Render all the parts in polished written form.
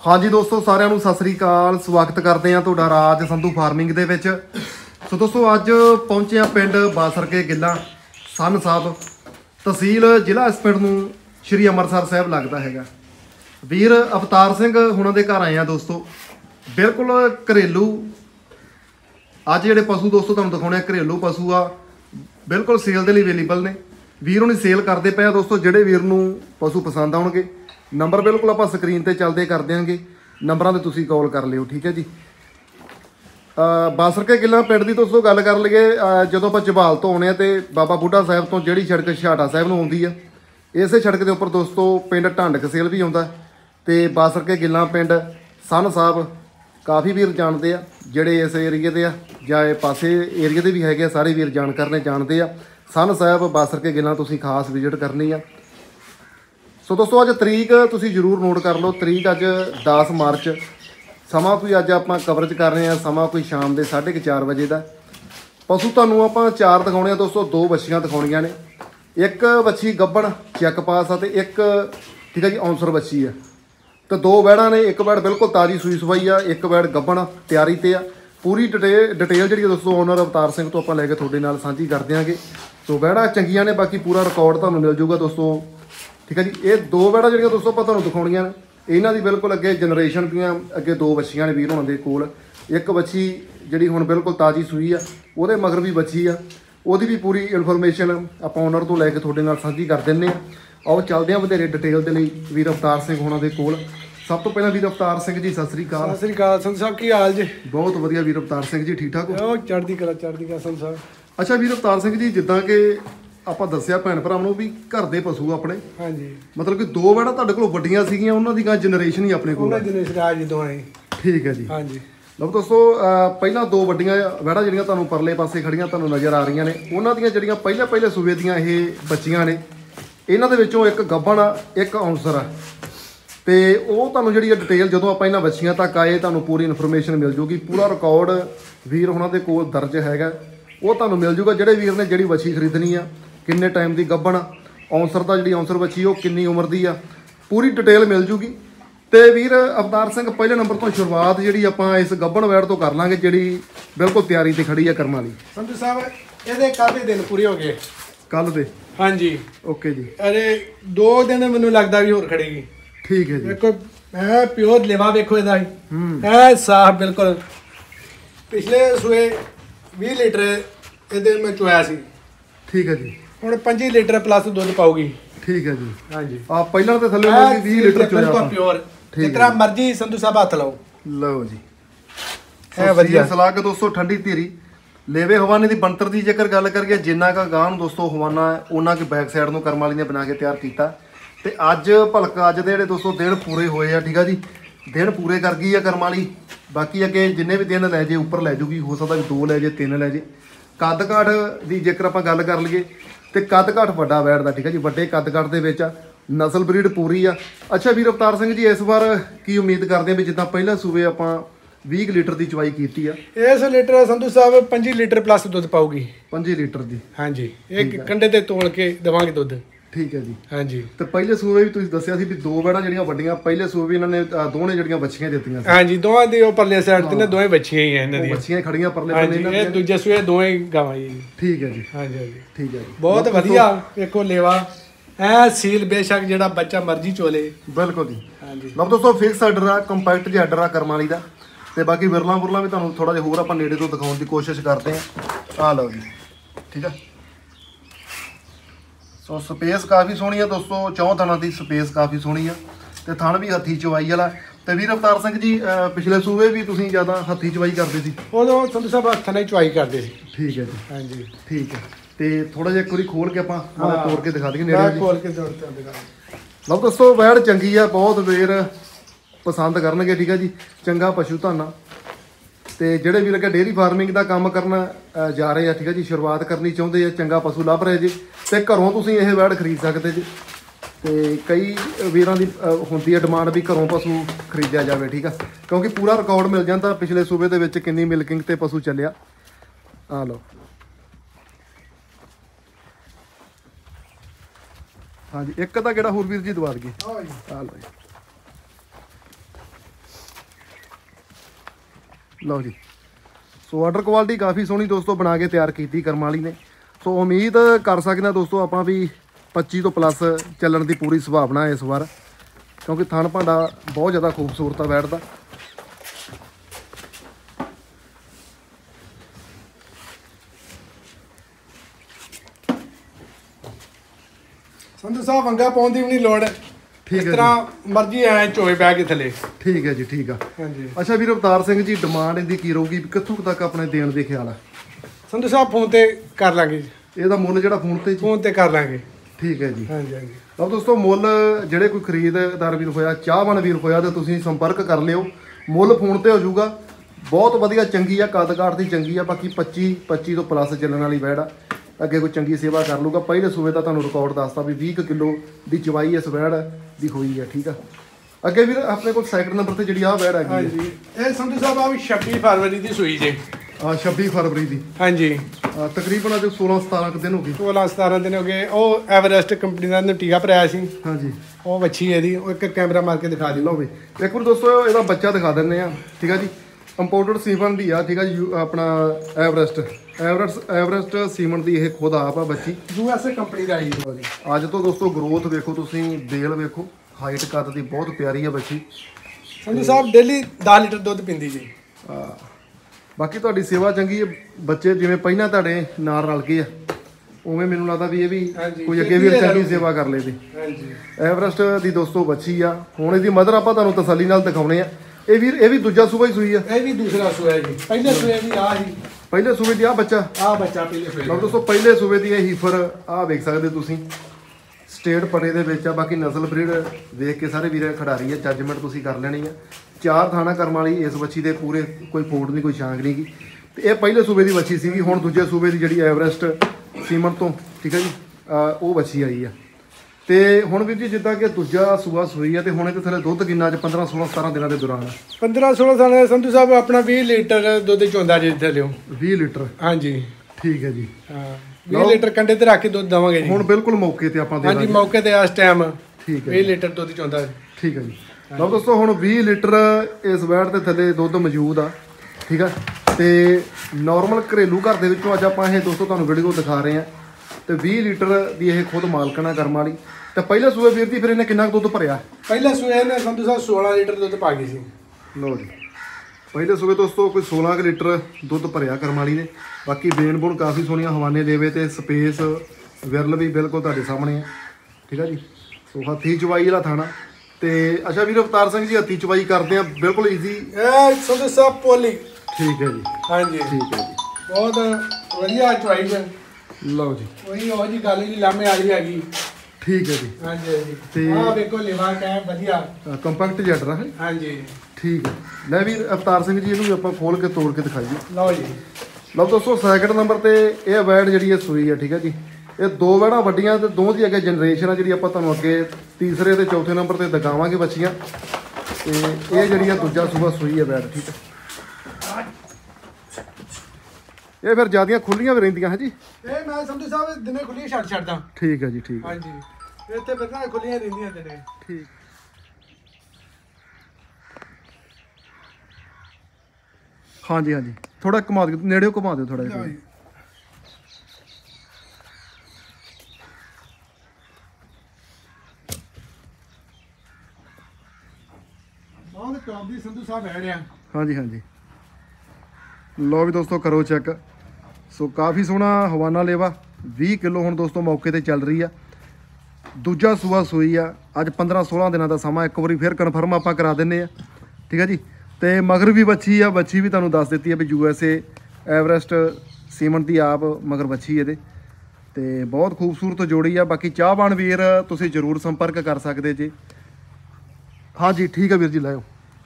हाँ जी दोस्तों साਰਿਆਂ ਨੂੰ ਸਤਿ ਸ੍ਰੀ ਅਕਾਲ ਸਵਾਗਤ ਕਰਦੇ ਆ ਤੁਹਾਡਾ ਰਾਜ ਸੰਧੂ ਫਾਰਮਿੰਗ ਦੇ ਵਿੱਚ। ਸੋ ਦੋਸਤੋ ਅੱਜ ਪਹੁੰਚੇ ਆ ਪਿੰਡ ਬਾਸਰਕੇ ਗਿੱਲਾ ਸੰਨ ਸਾਹਿਬ ਤਹਿਸੀਲ ਜ਼ਿਲ੍ਹਾ ਇਸ ਪਿੰਡ ਨੂੰ ਸ਼੍ਰੀ ਅੰਮ੍ਰਿਤਸਰ ਸਾਹਿਬ ਲੱਗਦਾ ਹੈਗਾ। ਵੀਰ ਅਵਤਾਰ ਸਿੰਘ ਹੁਣਾਂ ਦੇ ਘਰ ਆਏ ਆ ਦੋਸਤੋ। ਬਿਲਕੁਲ ਘਰੇਲੂ ਅੱਜ ਜਿਹੜੇ ਪਸ਼ੂ ਦੋਸਤੋ ਤੁਹਾਨੂੰ ਦਿਖਾਉਣੇ ਆ ਘਰੇਲੂ ਪਸ਼ੂ ਆ, ਬਿਲਕੁਲ ਸੇਲ ਦੇ ਲਈ ਅਵੇਲੇਬਲ ਨੇ। ਵੀਰ ਹੁਣੀ ਸੇਲ ਕਰਦੇ ਪਏ ਆ ਦੋਸਤੋ। ਜਿਹੜੇ ਵੀਰ ਨੂੰ ਪਸ਼ੂ ਪਸੰਦ ਆਉਣਗੇ ਨੰਬਰ ਬਿਲकुल ਆਪਾਂ ਸਕਰੀਨ ਤੇ ਚੱਲਦੇ ਕਰ ਦਿਆਂਗੇ, ਨੰਬਰਾਂ ਤੇ ਤੁਸੀਂ ਕਾਲ ਕਰ ਲਿਓ, ਠੀਕ ਹੈ ਜੀ। ਬਾਸਰਕੇ ਗਿੱਲਾ ਪਿੰਡ ਦੀ ਦੋਸਤੋ ਗੱਲ ਕਰ ਲਈਏ, ਜਦੋਂ ਆਪਾਂ ਝਬਾਲ ਤੋਂ ਆਉਣੇ ਆ ਤੇ ਬਾਬਾ ਬੁੱਢਾ ਸਾਹਿਬ ਤੋਂ ਜਿਹੜੀ ਸੜਕ ਛਾਟਾ ਸਾਹਿਬ ਨੂੰ ਆਉਂਦੀ ਆ, ਇਸੇ ਸੜਕ ਦੇ ਉੱਪਰ ਦੋਸਤੋ ਪਿੰਡ ਢੰਡ ਕਸੇਲ ਵੀ ਆਉਂਦਾ ਤੇ ਬਾਸਰਕੇ ਗਿੱਲਾ ਪਿੰਡ ਸੰਨ ਸਾਹਿਬ ਕਾਫੀ ਵੀਰ ਜਾਣਦੇ ਆ ਜਿਹੜੇ ਇਸ ਏਰੀਏ ਦੇ ਆ ਜਾਂ ਇਹ ਪਾਸੇ ਏਰੀਏ ਦੇ ਵੀ ਹੈਗੇ ਆ। ਸਾਰੇ ਵੀਰ ਜਾਣਕਾਰ ਨੇ ਜਾਣਦੇ ਆ। ਸੰਨ ਸਾਹਿਬ ਬਾਸਰਕੇ ਗਿੱਲਾ ਤੁਸੀਂ ਖਾਸ ਵਿਜ਼ਿਟ ਕਰਨੀ ਆ। ਸੋ ਦੋਸਤੋ ਅੱਜ ਤਰੀਕ ਤੁਸੀਂ ਜ਼ਰੂਰ ਨੋਟ ਕਰ ਲਓ। ਤਰੀਕ ਅੱਜ 10 ਮਾਰਚ, ਸਮਾਂ ਕੋਈ ਅੱਜ ਆਪਾਂ ਕਵਰੇਜ ਕਰ ਰਹੇ ਹਾਂ, ਸਮਾਂ ਕੋਈ ਸ਼ਾਮ ਦੇ 4:30 ਵਜੇ ਦਾ। ਪਸ਼ੂ ਤੁਹਾਨੂੰ ਆਪਾਂ 4 ਦਿਖਾਉਣੇ ਆ ਦੋਸਤੋ, 2 ਵੱਛੀਆਂ ਦਿਖਾਉਣੀਆਂ ਨੇ। ਇੱਕ ਵੱਛੀ ਗੱਭਣ ਚੈੱਕ ਪਾਸ ਆ ਤੇ ਇੱਕ ਠੀਕ ਹੈ ਜੀ ਔਂਸਰ ਵੱਛੀ ਆ ਤੇ 2 ਵੈੜਾਂ ਨੇ। ਇੱਕ ਵੈੜ ਬਿਲਕੁਲ ਤਾਜ਼ੀ ਸੂਈ ਸਵਾਈ ਆ, ਇੱਕ ਵੈੜ ਗੱਭਣ ਤਿਆਰੀ ਤੇ ਆ। ਪੂਰੀ ਡਿਟੇਲ ਜਿਹੜੀ ਦੋਸਤੋ ਓਨਰ ਅਵਤਾਰ ਸਿੰਘ ਤੋਂ ਆਪਾਂ ਲੈ ਕੇ ਤੁਹਾਡੇ ਨਾਲ ਸਾਂਝੀ ਕਰ ਦਿਆਂਗੇ। ਸੋ ਵੈੜਾਂ ਚੰਗੀਆਂ ਨੇ, ਬਾਕੀ ਪੂਰਾ ਰਿਕਾਰਡ ਤੁਹਾਨੂੰ ਮਿਲ ਜਾਊਗਾ ਦੋਸਤੋ, ਠੀਕ ਹੈ ਜੀ। ਇਹ 2 ਵੈੜਾਂ ਜਿਹੜੀਆਂ ਦੋਸਤੋ ਆਪਾਂ ਤੁਹਾਨੂੰ ਦਿਖਾਉਣੀਆਂ ਨੇ, ਇਹਨਾਂ ਦੀ ਬਿਲਕੁਲ ਅੱਗੇ ਜਨਰੇਸ਼ਨ ਦੀਆਂ ਅੱਗੇ 2 ਵੱਛੀਆਂ ਨੇ ਵੀਰ ਹੋਣਾ ਦੇ ਕੋਲ। ਇੱਕ ਵੱਛੀ ਜਿਹੜੀ ਹੁਣ ਬਿਲਕੁਲ ਤਾਜ਼ੀ ਸੂਈ ਆ, ਉਹਦੇ ਮਗਰ ਵੀ ਵੱਛੀ ਆ, ਉਹਦੀ ਵੀ ਪੂਰੀ ਇਨਫੋਰਮੇਸ਼ਨ ਆਪਾਂ ਓਨਰ ਤੋਂ ਲੈ ਕੇ ਤੁਹਾਡੇ ਨਾਲ ਸਾਂਝੀ ਕਰ ਦਿੰਦੇ ਆ। ਆਓ ਚੱਲਦੇ ਆ ਵਧੇਰੇ ਡਿਟੇਲ ਦੇ ਲਈ ਵੀਰ ਅਵਤਾਰ ਸਿੰਘ ਹੋਣਾ ਦੇ ਕੋਲ। ਸਭ ਤੋਂ ਪਹਿਲਾਂ ਵੀਰ ਅਵਤਾਰ ਸਿੰਘ ਜੀ ਸਤਿ ਸ੍ਰੀ ਅਕਾਲ। ਸਤਿ ਸ੍ਰੀ ਅਕਾਲ ਸੰਤ ਸਾਹਿਬ, ਕੀ ਹਾਲ ਜੀ? ਬਹੁਤ ਵਧੀਆ ਵੀਰ ਅਵਤਾਰ ਸਿੰਘ ਜੀ, ਠੀਕ ਠਾਕ ਹੋ? ਉਹ ਚੜ੍ਹਦੀ ਕਲਾ ਸੰਤ ਸਾਹਿਬ। ਅੱਛਾ ਵੀਰ ਅਵਤਾਰ ਸਿੰਘ ਜੀ, ਜਿੱਦਾਂ ਕਿ ਆਪਾਂ ਦੱਸਿਆ ਭੈਣ ਭਰਾਵਾਂ ਨੂੰ ਵੀ ਘਰ ਦੇ ਪਸ਼ੂ ਆਪਣੇ, ਹਾਂਜੀ, ਮਤਲਬ ਕਿ 2 ਵੈੜਾਂ ਤੁਹਾਡੇ ਕੋਲ ਵੱਡੀਆਂ ਸੀਗੀਆਂ, ਉਹਨਾਂ ਦੀ ਜਨਰੇਸ਼ਨ ਹੀ ਆਪਣੇ ਕੋਲ। ਉਹਨਾਂ ਜਨਰੇਸ਼ਨ ਆ ਜੀ ਦੋਵੇਂ। ਠੀਕ ਹੈ ਜੀ। ਹਾਂਜੀ ਲਓ ਦੋਸਤੋ, ਪਹਿਲਾਂ 2 ਵੱਡੀਆਂ ਵੈੜਾਂ ਜਿਹੜੀਆਂ ਤੁਹਾਨੂੰ ਪਰਲੇ ਪਾਸੇ ਖੜੀਆਂ ਤੁਹਾਨੂੰ ਨਜ਼ਰ ਆ ਰਹੀਆਂ ਨੇ, ਉਹਨਾਂ ਦੀਆਂ ਜਿਹੜੀਆਂ ਪਹਿਲੇ ਸੂਬੇ ਦੀਆਂ ਇਹ ਬੱਚੀਆਂ ਨੇ। ਇਹਨਾਂ ਦੇ ਵਿੱਚੋਂ ਇੱਕ ਗੱਭਣ ਆ, ਇੱਕ ਔਂਸਰ ਆ ਤੇ ਉਹ ਤੁਹਾਨੂੰ ਜਿਹੜੀ ਡਿਟੇਲ ਜਦੋਂ ਆਪਾਂ ਇਹਨਾਂ ਬੱਚੀਆਂ ਤੱਕ ਆਏ ਤੁਹਾਨੂੰ ਪੂਰੀ ਇਨਫੋਰਮੇਸ਼ਨ ਮਿਲ ਜੂਗੀ। ਪੂਰਾ ਰਿਕਾਰਡ ਵੀਰ ਉਹਨਾਂ ਦੇ ਕੋਲ ਦਰਜ ਹੈਗਾ, ਉਹ ਤੁਹਾਨੂੰ ਮਿਲ ਜੂਗਾ। ਜਿਹੜੇ ਵੀਰ ਨੇ ਜਿਹੜੀ ਬੱਚੀ ਖਰੀਦਣੀ ਆ, ਕਿੰਨੇ ਟਾਈਮ ਦੀ ਗੱਭਣ, ਔਂਸਰ ਦਾ ਜਿਹੜੀ ਔਂਸਰ ਬੱਚੀ ਉਹ ਕਿੰਨੀ ਉਮਰ ਦੀ ਆ, ਪੂਰੀ ਡਿਟੇਲ ਮਿਲ ਜੂਗੀ। ਤੇ ਵੀਰ ਅਵਤਾਰ ਸਿੰਘ ਪਹਿਲੇ ਨੰਬਰ ਤੋਂ ਸ਼ੁਰੂਆਤ ਜਿਹੜੀ ਆਪਾਂ ਇਸ ਗੱਭਣ ਵੈੜ ਤੋਂ ਕਰ ਲਾਂਗੇ, ਜਿਹੜੀ ਬਿਲਕੁਲ ਤਿਆਰੀ ਤੇ ਖੜੀ ਆ ਕਰਮਾਂ ਲਈ। ਸੰਤ ਸਾਹਿਬ ਇਹਦੇ ਕਾਫੀ ਦਿਨ ਪੂਰੇ ਹੋ ਗਏ ਕੱਲ ਦੇ? ਹਾਂਜੀ ਓਕੇ ਜੀ। ਅਰੇ 2 ਦਿਨ ਮੈਨੂੰ ਲੱਗਦਾ ਵੀ ਹੋਰ ਖੜੇਗੀ। ਠੀਕ ਹੈ ਜੀ। ਦੇਖੋ ਮੈਂ ਪਿਓਰ ਲੇਵਾ ਵੇਖੋ ਇਹਦਾ ਐ ਸਾਫ ਬਿਲਕੁਲ। ਪਿਛਲੇ ਸੂਏ 20 ਲੀਟਰ ਇਹਦੇ ਮੈਂ ਚੁਆਇਆ ਸੀ। ਠੀਕ ਹੈ ਜੀ। ਹੁਣ 25 ਲੀਟਰ ਪਲੱਸ ਦੁੱਧ ਪਾਉਗੀ। ਠੀਕ ਹੈ ਜੀ। ਹਾਂਜੀ ਆ ਪਹਿਲਾਂ ਤੇ ਥੱਲੇ ਲੋਕੀ 20 ਲੀਟਰ ਚੋਇਆ ਬਿਲਕੁਲ ਪਿਓਰ, ਜਿਤਨਾ ਮਰਜ਼ੀ ਸੰਧੂ ਸਾਹਿਬ ਹੱਥ ਲਾਓ। ਲਓ ਜੀ, ਇਹ ਵਧੀਆ ਸਲਾਹ ਕੇ ਦੋਸਤੋ ਠੰਡੀ ਧੀਰੀ ਲੇਵੇ ਹਵਾਨੇ ਦੀ ਬਣਤਰ ਦੀ ਜੇਕਰ ਗੱਲ ਕਰੀਏ, ਜਿੰਨਾ ਕਾ ਗਾਂ ਨੂੰ ਦੋਸਤੋ ਹਵਾਨਾ ਉਹਨਾਂ ਕੇ ਬੈਕ ਸਾਈਡ ਨੂੰ ਕਰਮ ਵਾਲੀ ਨੇ ਬਣਾ ਕੇ ਤਿਆਰ ਕੀਤਾ। ਤੇ ਅੱਜ ਭਲਕ ਅੱਜ ਦੇ ਜਿਹੜੇ ਦੋਸਤੋ ਦਿਨ ਪੂਰੇ ਹੋਏ ਆ, ਠੀਕ ਆ ਜੀ, ਦਿਨ ਪੂਰੇ ਕਰ ਗਈ ਆ ਕਰਮ ਵਾਲੀ। ਬਾਕੀ ਅੱਗੇ ਜਿੰਨੇ ਵੀ ਦਿਨ ਲੈ ਜੇ ਉੱਪਰ ਲੈ ਜੂਗੀ, ਹੋ ਸਕਦਾ ਵੀ 2 ਲੈ ਜੇ 3 ਲੈ ਜੇ। ਕੱਦ ਕਾਠ ਦੀ ਜੇਕਰ ਆਪਾਂ ਗੱਲ ਕਰ ਲਈਏ ਤੇ ਕੱਦ ਕਾਠ ਵੱਡਾ ਬੈਠਦਾ, ਠੀਕ ਆ ਜੀ, ਵੱਡੇ ਕੱਦ ਕਾਠ ਦੇ ਵਿੱਚ ਆ, ਨਸਲ ਬਰੀਡ ਪੂਰੀ ਆ। ਅੱਛਾ ਵੀਰ ਅਵਤਾਰ ਸਿੰਘ ਜੀ, ਇਸ ਵਾਰ ਕੀ ਉਮੀਦ ਕਰਦੇ ਆ ਵੀ ਜਿੱਦਾਂ ਪਹਿਲਾਂ ਸੂਬੇ ਆਪਾਂ 20 ਲੀਟਰ ਦੀ ਚਵਾਈ ਕੀਤੀ ਆ, ਇਸ litre Sandhu sahib 25 litre plus ਦੁੱਧ ਪਾਉਗੀ। 25 ਲੀਟਰ ਦੀ? ਹਾਂਜੀ, ਇਹ ਕੰਡੇ ਤੇ ਤੋਲ ਕੇ ਦੇਵਾਂਗੇ ਦੁੱਧ। ਠੀਕ ਹੈ ਜੀ। ਹਾਂਜੀ ਤੇ ਪਹਿਲੇ ਸੂਬੇ ਵੀ ਤੁਸੀਂ ਦੱਸਿਆ ਸੀ ਵੀ 2 ਵੈੜਾਂ ਜਿਹੜੀਆਂ ਵੱਡੀਆਂ ਪਹਿਲੇ ਸੂਬੇ ਇਹਨਾਂ ਨੇ ਦੋਨੇ ਜਿਹੜੀਆਂ ਬੱਚੀਆਂ ਦਿੱਤੀਆਂ ਸੀ। ਹਾਂਜੀ, ਦੋਵਾਂ ਦੀ ਉਹ ਪਰਲੇ ਸਾਈਡ ਤੇ ਨੇ, ਦੋਵੇਂ ਬੱਚੀਆਂ ਹੀ ਆ ਇਹਨਾਂ ਦੀਆਂ। ਬੱਚੀਆਂ ਖੜੀਆਂ ਪਰਲੇ ਹਾਂਜੀ, ਇਹ ਦੂਜੇ ਸੂਏ ਦੋਵੇਂ ਗਾਵਾਂ ਜੀ। ਠੀਕ ਹੈ ਜੀ। ਹਾਂਜੀ ਹਾਂਜੀ ਠੀਕ ਹੈ ਜੀ, ਬਹੁਤ ਵਧੀਆ। ਵੇਖੋ ਲੇਵਾ ਐ ਸੀਲ, ਬੇਸ਼ੱਕ ਜਿਹੜਾ ਬੱਚਾ ਮਰਜ਼ੀ ਚੋਲੇ। ਬਿਲਕੁਲ ਜੀ। ਹਾਂਜੀ ਲਓ ਦੋਸਤੋ, ਫਿਕਸ ਆਰਡਰ ਆ, ਕੰਪੈਕਟ ਜਿਹਾ ਆਰਡਰ ਆ ਕਰਮਾਂ ਵਾਲੀ ਦਾ। ਤੇ ਬਾਕੀ ਵਿਰਲਾ ਵੀ ਤੁਹਾਨੂੰ ਥੋੜਾ ਜਿਹਾ ਹੋਰ ਆਪਾਂ ਨੇੜੇ ਤੋਂ ਦਿਖਾਉਣ ਦੀ ਕੋਸ਼ਿਸ਼ ਕਰਦੇ ਆ। ਆ ਲਓ ਜੀ, ਠੀਕ ਆ। ਸੋ ਸਪੇਸ ਕਾਫੀ ਸੋਹਣੀ ਆ ਦੋਸਤੋ, 4 ਥਣਾਂ ਦੀ ਸਪੇਸ ਕਾਫੀ ਸੋਹਣੀ ਆ ਤੇ ਥਣ ਵੀ ਹੱਥੀ ਚਵਾਈ ਵਾਲਾ। ਤੇ ਵੀਰ ਅਵਤਾਰ ਸਿੰਘ ਜੀ, ਪਿਛਲੇ ਸੂਬੇ ਵੀ ਤੁਸੀਂ ਜ਼ਿਆਦਾ ਹੱਥੀ ਚਵਾਈ ਕਰਦੇ ਸੀ? ਉਦੋਂ ਸੰਧੂ ਸਾਹਿਬ ਹੱਥਾਂ ਨਾਲ ਚੁਆਈ ਕਰਦੇ ਸੀ। ਠੀਕ ਹੈ ਜੀ। ਹਾਂਜੀ ਠੀਕ ਹੈ। ਤੇ ਥੋੜਾ ਜਿਹਾ ਇੱਕ ਵਾਰੀ ਖੋਲ ਕੇ ਆਪਾਂ ਤੋੜ ਕੇ ਦਿਖਾ ਦਈਏ ਨੇੜੇ ਜੀ। ਖੋਲ ਕੇ ਤੋੜ ਕੇ ਦਿਖਾ। ਲਓ ਦੋਸਤੋ, ਵੈੜ ਚੰਗੀ ਆ, ਬਹੁਤ ਵੀਰ ਪਸੰਦ ਕਰਨਗੇ, ਠੀਕ ਹੈ ਜੀ। ਚੰਗਾ ਪਸ਼ੂ ਧਾਨਾ ਤੇ ਜਿਹੜੇ ਵੀ ਲੱਗੇ ਡੇਅਰੀ ਫਾਰਮਿੰਗ ਦਾ ਕੰਮ ਕਰਨ ਜਾ ਰਹੇ ਆ, ਠੀਕ ਹੈ ਜੀ, ਸ਼ੁਰੂਆਤ ਕਰਨੀ ਚਾਹੁੰਦੇ ਆ, ਚੰਗਾ ਪਸ਼ੂ ਲੱਭ ਰਹੇ ਜੀ, ਤੇ ਘਰੋਂ ਤੁਸੀਂ ਇਹ ਵੈੜ ਖਰੀਦ ਸਕਦੇ ਜੀ। ਤੇ ਕਈ ਵੀਰਾਂ ਦੀ ਹੁੰਦੀ ਹੈ ਡਿਮਾਂਡ ਵੀ ਘਰੋਂ ਪਸ਼ੂ ਖਰੀਦਿਆ ਜਾਵੇ, ਠੀਕ ਆ, ਕਿਉਂਕਿ ਪੂਰਾ ਰਿਕਾਰਡ ਮਿਲ ਜਾਂਦਾ ਪਿਛਲੇ ਸੂਬੇ ਦੇ ਵਿੱਚ ਕਿੰਨੀ ਮਿਲਕਿੰਗ ਤੇ ਪਸ਼ੂ ਚੱਲਿਆ। ਆ ਲਓ, ਹਾਂਜੀ, ਇੱਕ ਤਾਂ ਕਿਹੜਾ ਹੋਰ ਵੀਰ ਜੀ ਦਵਾ ਦਈਏ। ਆ ਲਓ ਜੀ, ਲਓ ਜੀ। ਸੋ ਆਰਡਰ ਕੁਆਲਿਟੀ ਕਾਫੀ ਸੋਹਣੀ ਦੋਸਤੋ ਬਣਾ ਕੇ ਤਿਆਰ ਕੀਤੀ ਕਰਮ ਵਾਲੀ ਨੇ। ਸੋ ਉਮੀਦ ਕਰ ਸਕਦੇ ਹਾਂ ਦੋਸਤੋ ਆਪਾਂ ਵੀ 25 ਤੋਂ ਪਲੱਸ ਚੱਲਣ ਦੀ ਪੂਰੀ ਸੰਭਾਵਨਾ ਹੈ ਇਸ ਵਾਰ, ਕਿਉਂਕਿ ਥਣ ਭਾਂਡਾ ਬਹੁਤ ਜ਼ਿਆਦਾ ਖੂਬਸੂਰਤ ਆ ਵੈੜ ਦਾ। ਸੰਧੂ ਸਾਹਿਬ ਵੰਗਾ ਪਾਉਣ ਦੀ ਵੀ ਨਹੀਂ ਲੋੜ। ਠੀਕ ਇਸ ਹੈ ਤਰ੍ਹਾਂ ਮਰਜ਼ੀ ਐ ਚੋਏ ਬਹਿ ਕੇ ਥੱਲੇ। ਠੀਕ ਹੈ ਜੀ, ਠੀਕ ਆ। ਹਾਂਜੀ। ਅੱਛਾ ਵੀਰ ਅਵਤਾਰ ਸਿੰਘ ਜੀ, ਡਿਮਾਂਡ ਇਹਦੀ ਕੀ ਰਹੂਗੀ, ਕਿੱਥੋਂ ਕੁ ਤੱਕ ਆਪਣੇ ਦੇਣ ਦੇ ਖਿਆਲ ਆ? ਸੰਧੂ ਸਾਹਿਬ ਫੋਨ ਤੇ ਕਰ ਲਾਂਗੇ। ਇਹਦਾ ਮੁੱਲ ਜਿਹੜਾ ਫੋਨ ਤੇ ਜੀ? ਫੋਨ ਤੇ ਕਰ ਲਾਂਗੇ। ਠੀਕ ਹੈ ਜੀ। ਹਾਂਜੀ ਹਾਂਜੀ। ਲਓ ਦੋਸਤੋ, ਮੁੱਲ ਜਿਹੜੇ ਕੋਈ ਖਰੀਦਦਾਰ ਵੀਰ ਹੋਇਆ, ਚਾਹਵਾਨ ਵੀਰ ਹੋਇਆ, ਤੇ ਤੁਸੀਂ ਸੰਪਰਕ ਕਰ ਲਿਓ। ਮੁੱਲ ਫੋਨ ਤੇ ਹੋ ਜਾਊਗਾ। ਬਹੁਤ ਵਧੀਆ ਚੰਗੀ ਆ, ਕੱਦ ਕਾਠ ਦੀ ਚੰਗੀ ਆ। ਬਾਕੀ 25 ਤੋਂ ਪਲੱਸ ਚੱਲਣ ਵਾਲੀ ਵੈੜ ਆ। ਅੱਗੇ ਕੋਈ ਚੰਗੀ ਸੇਵਾ ਕਰ ਲੂਗਾ। ਪਹਿਲੇ ਸੂਬੇ ਦਾ ਤੁਹਾਨੂੰ ਰਿਕਾਰਡ ਦੱਸਦਾ ਵੀ 20 ਕਿਲੋ ਦੀ ਚਵਾਈ ਇਸ ਵੈੜ ਦੀ ਹੋਈ ਆ। ਠੀਕ ਆ। ਅੱਗੇ ਵੀਰ ਆਪਣੇ ਕੋਲ ਸੈਕਿੰਡ ਨੰਬਰ ਤੇ ਜਿਹੜੀ ਆ ਵੈੜ ਹੈਗੀ ਹਾਂਜੀ, ਇਹ ਸੰਧੂ ਸਾਹਿਬ ਆ ਵੀ 26 ਫਰਵਰੀ ਦੀ ਸੂਈ ਜੇ। 26 ਫਰਵਰੀ ਦੀ। ਹਾਂਜੀ। ਤਕਰੀਬਨ ਅੱਜ 16-17 ਦਿਨ ਹੋ ਗਏ। 16-17 ਦਿਨ ਹੋ ਗਏ। ਉਹ ਐਵਰੈਸਟ ਕੰਪਨੀ ਦਾ ਇਹਨੂੰ ਟੀਕਾ ਭਰਾਇਆ ਸੀ। ਹਾਂਜੀ। ਉਹ ਵੱਛੀ ਇਹਦੀ, ਉਹ ਇੱਕ ਕੈਮਰਾ ਮਾਰ ਕੇ ਦਿਖਾ ਦਿਓ। ਲਓ ਵੀ ਇੱਕ ਵਾਰ ਦੋਸਤੋ ਇਹਦਾ ਬੱਚਾ ਦਿਖਾ ਦਿੰਦੇ ਆ। ਠੀਕ ਆ ਜੀ। ਇੰਪੋਰਟਡ ਸੀਮਨ ਦੀ ਆ। ਠੀਕ ਆ ਜੀ। ਆਪਣਾ ਐਵਰੈਸਟ ਸੀਮਨ ਦੀ ਇਹ ਖੁਦ ਆਪ ਆ ਬੱਚੀ। ਯੂਐਸਏ ਕੰਪਨੀ ਦਾ ਆਈ ਜੀ। ਅੱਜ ਤੋਂ ਦੋਸਤੋ ਗਰੋਥ ਵੇਖੋ ਤੁਸੀਂ, ਦੇਲ ਵੇਖੋ, ਹਾਈਟ ਕੱਦ ਦੀ ਬਹੁਤ ਪਿਆਰੀ ਆ ਬੱਚੀ। ਸੰਧੂ ਸਾਹਿਬ ਡੇਲੀ 10 ਲੀਟਰ ਦੁੱਧ ਪੀਂਦੀ ਜੀ। ਬਾਕੀ ਤੁਹਾਡੀ ਸੇਵਾ ਚੰਗੀ ਹੈ। ਬੱਚੇ ਜਿਵੇਂ ਪਹਿਲਾਂ ਤੁਹਾਡੇ ਨਾਲ ਰਲ ਗਏ ਆ, ਉਵੇਂ ਮੈਨੂੰ ਲੱਗਦਾ ਵੀ ਇਹ ਵੀ ਕੋਈ ਅੱਗੇ ਵੀ ਚੰਗੀ ਸੇਵਾ ਕਰ ਲੇਦੀ। ਹਾਂਜੀ। ਐਵਰੈਸਟ ਦੀ ਦੋਸਤੋ ਬੱਚੀ ਆ। ਹੁਣ ਇਹਦੀ ਮਦਰ ਆਪਾਂ ਤੁਹਾਨੂੰ ਤਸੱਲੀ ਨਾਲ ਦਿਖਾਉਣੇ ਆ। ਇਹ ਵੀ ਦੂਜਾ ਸੂਬਾ ਹੀ ਸੂਈ ਆ। ਇਹ ਵੀ ਦੂਸਰਾ ਸੂਆ ਜੀ। ਪਹਿਲੇ ਸੂਏ ਦੀ ਆ ਸੀ। ਪਹਿਲੇ ਸੂਬੇ ਦੀ ਆ ਬੱਚਾ। ਆ ਬੱਚਾ ਪਹਿਲੇ ਸੂਏ ਲਓ ਦੋਸਤੋ, ਪਹਿਲੇ ਸੂਬੇ ਦੀ ਇਹ ਹੀਫਰ ਆ ਵੇਖ ਸਕਦੇ ਤੁਸੀਂ, ਸਟੇਟ ਪਰੇ ਦੇ ਵਿੱਚ ਆ। ਬਾਕੀ ਨਸਲ ਬਰੀਡ ਵੇਖ ਕੇ ਸਾਰੇ ਵੀਰਾਂ ਖਿਡਾਰੀ ਆ, ਜੱਜਮੈਂਟ ਤੁਸੀਂ ਕਰ ਲੈਣੀ ਆ। 4 ਥਾਣਾ ਕਰਮ ਵਾਲੀ ਇਸ ਬੱਚੀ ਦੇ ਪੂਰੇ, ਕੋਈ ਫੋੜ ਨਹੀਂ, ਕੋਈ ਛਾਂਗ ਨਹੀਂ ਗੀ। ਤੇ ਇਹ ਪਹਿਲੇ ਸੂਬੇ ਦੀ ਬੱਚੀ ਸੀਗੀ। ਹੁਣ ਦੂਜੇ ਸੂਬੇ ਦੀ ਜਿਹੜੀ ਐਵਰੈਸਟ ਸੀਮਨ ਤੋਂ, ਠੀਕ ਹੈ ਜੀ, ਉਹ ਬੱਚੀ ਆਈ ਆ। ਤੇ ਹੁਣ ਵੀਰ ਜੀ ਜਿੱਦਾਂ ਕਿ ਦੂਜਾ ਸੂਆ ਸੂਈ ਆ, ਤੇ ਹੁਣ ਇਹਦੇ ਥੱਲੇ ਦੁੱਧ ਕਿੰਨਾ ਅੱਜ 15 16 17 ਦਿਨਾਂ ਦੇ ਦੌਰਾਨ 15-16 ਸਾਲ ਦੇ ਸੰਧੂ ਸਾਹਿਬ ਆਪਣਾ 20 ਲੀਟਰ ਦੁੱਧ ਚੋਂਦਾ ਜੀ ਥੱਲੇ। 20 ਲੀਟਰ। ਹਾਂਜੀ। ਠੀਕ ਹੈ ਜੀ। ਹਾਂ, 20 ਲੀਟਰ ਕੰਡੇ ਤੇ ਰੱਖ ਕੇ ਦੁੱਧ ਦਵਾਂਗੇ ਜੀ। ਹੁਣ ਬਿਲਕੁਲ ਮੌਕੇ ਤੇ ਆਪਾਂ ਦੇ ਦਾਂਗੇ। ਹਾਂਜੀ, ਮੌਕੇ ਤੇ ਇਸ ਟਾਈਮ ਠੀਕ ਹੈ 20 ਲੀਟਰ ਦੁੱਧ ਚੋਂਦਾ। ਠੀਕ ਹੈ ਜੀ। ਲਓ ਦੋਸਤੋ, ਹੁਣ 20 ਲੀਟਰ ਇਸ ਵੈੜ ਦੇ ਥੱਲੇ ਦੁੱਧ ਮੌਜੂਦ ਆ। ਠੀਕ ਆ। ਤੇ ਨਾਰਮਲ ਘਰੇਲੂ ਘਰ ਦੇ ਵਿੱਚੋਂ ਅੱਜ ਆਪਾਂ ਇਹ ਦੋਸਤੋ ਤੁਹਾਨੂੰ ਵੀਡੀਓ ਦਿਖਾ ਰਹੇ ਆ। ਤੇ 20 ਲੀਟਰ ਦੀ ਇਹ ਖੁਦ ਮਾਲਕਣਾ ਕਰਮ ਵਾਲੀ। ਤੇ ਪਹਿਲੇ ਸੂਏ ਵੀਰ ਦੀ ਫਿਰ ਇਹਨੇ ਕਿੰਨਾ ਕੁ ਦੁੱਧ ਭਰਿਆ? ਪਹਿਲੇ ਸੂਏ ਨੇ ਸੰਧੂ ਸਾਹਿਬ 16 ਲੀਟਰ ਦੁੱਧ ਪਾ ਗਈ ਸੀ। ਲਓ ਜੀ, ਪਹਿਲੇ ਸੂਏ ਦੋਸਤੋ ਕੋਈ 16 ਕੁ ਲੀਟਰ ਦੁੱਧ ਭਰਿਆ ਕਰਮ ਵਾਲੀ ਨੇ। ਬਾਕੀ ਬੇਨ ਬੁਣ ਕਾਫੀ ਸੋਹਣੀਆਂ ਹਵਾਨੇ ਦੇਵੇ ਤੇ ਸਪੇਸ ਵਿਰਲ ਵੀ ਬਿਲਕੁਲ ਤੁਹਾਡੇ ਸਾਹਮਣੇ ਆ। ਠੀਕ ਆ ਜੀ। ਸੋ ਹੱਥੀ ਚਵਾਈ ਵਾਲਾ ਥਾਣਾ। ਤੇ ਅੱਛਾ ਵੀਰ ਅਵਤਾਰ ਸਿੰਘ ਜੀ, ਹੱਥੀ ਚਵਾਈ ਕਰਦੇ ਆ ਬਿਲਕੁਲ ਈਜ਼ੀ। ਇਹ ਸੰਧੂ ਸਾਹਿਬ ਪੋਲੀ। ਠੀਕ ਹੈ ਜੀ। ਹਾਂਜੀ। ਠੀਕ ਹੈ ਜੀ। ਬਹੁਤ ਵਧੀਆ ਚਵਾਈ ਹੈ। ਲਓ ਜੀ, ਕੋਈ ਉਹ ਜੀ ਗੱਲ ਨਹੀਂ ਲਾਮੇ ਵਾਲੀ ਹੈਗੀ। ਠੀਕ ਹੈ ਜੀ। ਹਾਂਜੀ ਹਾਂਜੀ। ਤੇ ਆਹ ਵੇਖੋ ਲਿਵਾ ਕਾ ਵਧੀਆ ਕੰਪੈਕਟ ਜੱਟਰਾ ਹੈ। ਹਾਂਜੀ। ਠੀਕ ਹੈ। ਲੈ ਵੀਰ ਅਵਤਾਰ ਸਿੰਘ ਜੀ, ਇਹਨੂੰ ਵੀ ਆਪਾਂ ਖੋਲ ਕੇ ਤੋੜ ਕੇ ਦਿਖਾਈਏ। ਲਓ ਜੀ। ਲਓ ਦੋਸਤੋ, ਸੈਕਿੰਡ ਨੰਬਰ ਤੇ ਇਹ ਵੈੜ ਜਿਹੜੀ ਹੈ ਸੂਈ ਹੈ। ਠੀਕ ਹੈ ਜੀ। ਇਹ 2 ਵੈੜਾਂ ਵੱਡੀਆਂ ਤੇ 2 ਦੀ ਅੱਗੇ ਜਨਰੇਸ਼ਨ ਆ ਜਿਹੜੀ ਆਪਾਂ ਤੁਹਾਨੂੰ ਅੱਗੇ ਤੀਸਰੇ ਤੇ ਚੌਥੇ ਨੰਬਰ ਤੇ ਦਿਖਾਵਾਂਗੇ ਬੱਚੀਆਂ। ਤੇ ਇਹ ਜਿਹੜੀ ਆ ਦੂਜਾ ਸੂਬਾ ਸੂਈ ਹੈ ਵੈੜ। ਠੀਕ ਹੈ। ਇਹ ਫਿਰ ਜਿਆਦੀਆਂ ਖੁੱਲੀਆਂ ਵੀ ਰਹਿੰਦੀਆਂ ਹੈ ਜੀ। ਇਹ ਮੈਂ ਸੰਧੂ ਸਾਹਿਬ ਦਿਨੇ ਖੁੱਲੀ ਛੱਡਦਾ। ਠੀਕ ਹੈ ਜੀ। ਠੀਕ ਹੈ। ਹਾਂਜੀ। ਇੱਥੇ ਪਹਿਲਾਂ ਖੁੱਲੀਆਂ ਰਹਿੰਦੀਆਂ ਦਿਨੇ। ਠੀਕ। ਹਾਂਜੀ ਹਾਂਜੀ, ਥੋੜਾ ਘੁਮਾ ਦਿਓ, ਨੇੜਿਓ ਘੁਮਾ ਦਿਓ ਥੋੜਾ ਜਿਹਾ। ਬਹੁਤ ਟੌਪ ਦੀ ਸੰਧੂ ਸਾਹਿਬ ਬੈਠਿਆ। ਹਾਂਜੀ ਹਾਂਜੀ। ਲਓ ਵੀ ਦੋਸਤੋ, ਕਰੋ ਚੈੱਕ। ਸੋ ਕਾਫੀ ਸੋਹਣਾ ਹਵਾਨਾ ਲੇਵਾ। 20 ਕਿਲੋ ਹੁਣ ਦੋਸਤੋ ਮੌਕੇ ਤੇ ਚੱਲ ਰਹੀ ਆ। ਦੂਜਾ ਸੂਆ ਸੂਈ ਆ। ਅੱਜ 15-16 ਦਿਨਾਂ ਦਾ ਸਮਾਂ। ਇੱਕ ਵਾਰੀ ਫਿਰ ਕਨਫਰਮ ਆਪਾਂ ਕਰਾ ਦਿੰਨੇ ਆ। ਠੀਕ ਹੈ ਜੀ। ਤੇ ਮਗਰ ਵੀ ਬੱਚੀ ਆ। ਬੱਚੀ ਵੀ ਤੁਹਾਨੂੰ ਦੱਸ ਦਿੱਤੀ ਆ ਵੀ USA ਐਵਰੈਸਟ ਸੀਮਨ ਦੀ ਆਪ ਮਗਰ ਬੱਚੀ ਇਹਦੇ। ਤੇ ਬਹੁਤ ਖੂਬਸੂਰਤ ਜੋੜੀ ਆ। ਬਾਕੀ ਚਾਹਵਾਨ ਵੀਰ ਤੁਸੀਂ ਜ਼ਰੂਰ ਸੰਪਰਕ ਕਰ ਸਕਦੇ ਜੀ। ਹਾਂਜੀ ਠੀਕ ਆ ਵੀਰ ਜੀ, ਲਾਇਓ।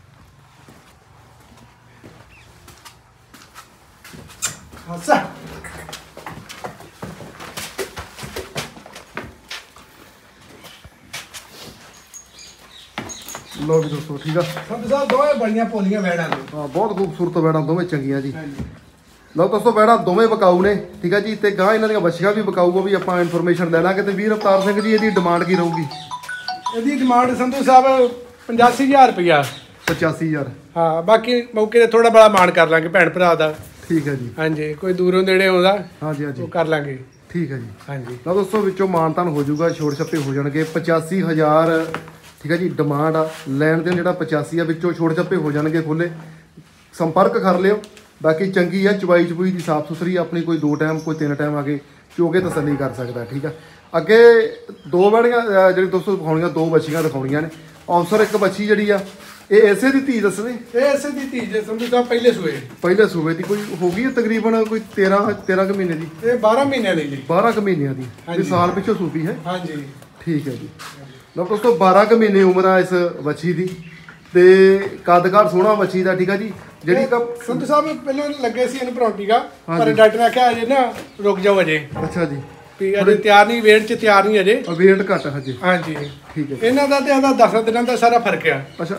ਅੱਛਾ। ਲਓ ਵੀ ਦੋਸਤੋ, ਠੀਕ ਆ। ਸੰਧੂ ਸਾਹਿਬ ਦੋਵੇਂ ਬੜੀਆਂ ਪੋਲੀਆਂ ਵੈੜਾਂ ਨੇ। ਹਾਂ, ਬਹੁਤ ਖੂਬਸੂਰਤ ਵੈੜਾਂ ਦੋਵੇਂ ਚੰਗੀਆਂ ਜੀ। ਲਓ ਦੋਸਤੋ, ਵੈੜਾਂ ਦੋਵੇਂ ਵਿਕਾਊ ਨੇ। ਠੀਕ ਆ ਜੀ। ਤੇ ਗਾਂ ਇਹਨਾਂ ਦੀਆਂ ਬੱਚੀਆਂ ਵੀ ਵਿਕਾਊ ਆ, ਵੀ ਆਪਾਂ ਇਨਫੋਰਮੇਸ਼ਨ ਲੈ ਲਾਂਗੇ। ਤੇ ਵੀਰ ਅਵਤਾਰ ਸਿੰਘ ਜੀ, ਇਹਦੀ ਡਿਮਾਂਡ ਕੀ ਰਹੂਗੀ? ਇਹਦੀ ਡਿਮਾਂਡ ਸੰਧੂ ਸਾਹਿਬ 85,000 ਰੁਪਇਆ। 85000 ਹਾਂ ਬਾਕੀ ਮੌਕੇ ਤੇ ਥੋੜਾ ਬੜਾ ਮਾਣ ਕਰ ਲਾਂਗੇ ਭੈਣ ਭਰਾ ਦਾ। ਠੀਕ ਹੈ ਜੀ। ਹਾਂਜੀ ਕੋਈ ਦੂਰੋਂ ਨੇੜੇ ਆਉਂਦਾ ਹਾਂਜੀ ਹਾਂਜੀ ਉਹ ਕਰ ਲਾਂਗੇ। ਠੀਕ ਹੈ ਜੀ। ਹਾਂਜੀ ਲਓ ਦੋਸਤੋ ਵਿੱਚੋਂ ਮਾਨਤਾਨ ਹੋ ਜਾਊਗਾ, ਛੋਟ ਛੱਪੇ ਹੋ ਜਾਣਗੇ 85000 ਠੀਕ ਹੈ ਜੀ ਡਿਮਾਂਡ ਆ। ਲੈਣ ਦੇਣ ਜਿਹੜਾ 85 ਆ, ਵਿੱਚੋਂ ਛੋਟ ਛੱਪੇ ਹੋ ਜਾਣਗੇ ਖੁੱਲੇ। ਸੰਪਰਕ ਕਰ ਲਿਓ। ਬਾਕੀ ਚੰਗੀ ਆ, ਚਵਾਈ ਚਪੂਈ ਦੀ ਸਾਫ ਸੁਥਰੀ, ਆਪਣੀ ਕੋਈ 2 ਟਾਈਮ ਕੋਈ 3 ਟਾਈਮ ਆ ਕੇ ਚੋ ਕੇ ਤਸੱਲੀ ਕਰ ਸਕਦਾ। ਠੀਕ ਆ। ਅੱਗੇ 2 ਵੜੀਆਂ ਜਿਹੜੀ ਦੋਸਤੋ ਦਿਖਾਉਣੀਆਂ, 2 ਬੱਚੀਆਂ ਦਿਖਾਉਣੀਆਂ ਨੇ। ਅਵਸਰ ਇੱਕ ਬੱਚੀ ਜਿਹੜੀ ਆ ਇਹ ਐਸੇ ਦੀ ਧੀ ਦੱਸਦੇ, ਇਹ ਐਸੇ ਦੀ ਧੀ ਜੇ ਸਮਝੋ ਤਾਂ ਪਹਿਲੇ ਸੂਬੇ ਦੀ ਕੋਈ ਹੋ ਗਈ ਤਕਰੀਬਨ ਕੋਈ 13 ਕੁ ਮਹੀਨੇ ਦੀ। ਇਹ 12 ਮਹੀਨਿਆਂ ਦੀ ਜੀ। 12 ਕੁ ਮਹੀਨਿਆਂ ਦੀ ਇਹ ਸਾਲ ਪਿੱਛੋਂ ਸੂਬੀ ਹੈ। ਹਾਂਜੀ ਠੀਕ ਹੈ ਜੀ। ਲਓ ਦੋਸਤੋ 12 ਕੁ ਮਹੀਨੇ ਉਮਰ ਆ ਇਸ ਬੱਚੀ ਦੀ ਤੇ ਕੱਦ-ਕਾਠ ਸੋਹਣਾ ਬੱਚੀ ਦਾ। ਠੀਕ ਆ ਜੀ। ਜਿਹੜੀ ਸੰਧੂ ਸਾਹਿਬ ਪਹਿਲਾਂ ਲੱਗੇ ਸੀ ਇਹਨੂੰ ਪਰੌਂਠੀਗਾ, ਪਰ ਡਾਕਟਰ ਨੇ ਆਖਿਆ ਅਜੇ ਨਾ ਰੁਕ ਜਾਓ ਅਜੇ। ਅੱਛਾ ਜੀ। ਵੀ ਅਜੇ ਤਿਆਰ ਨਹੀਂ, ਵੇਟ 'ਚ ਤਿਆਰ ਨਹੀਂ ਅਜੇ, ਵੇਟ ਘੱਟ ਹਜੇ। ਹਾਂਜੀ ਠੀਕ ਹੈ। ਇਹਨਾਂ ਦਾ ਤੇ ਇਹਦਾ 10 ਦਿਨਾਂ ਦਾ ਸਾਰਾ ਫਰਕ ਆ। ਅੱਛਾ